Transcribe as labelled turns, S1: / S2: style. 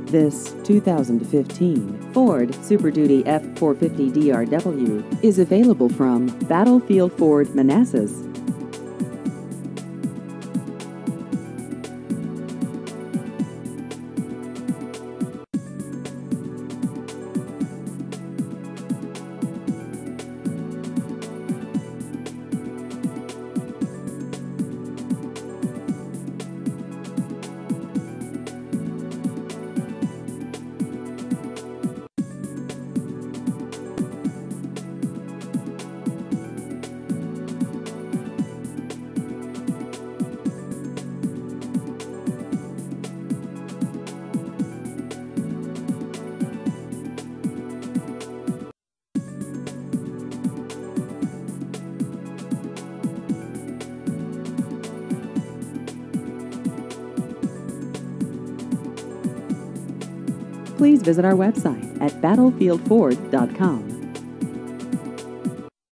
S1: This 2015 Ford Super Duty F450 DRW is available from Battlefield Ford Manassas. Please visit our website at battlefieldford.com.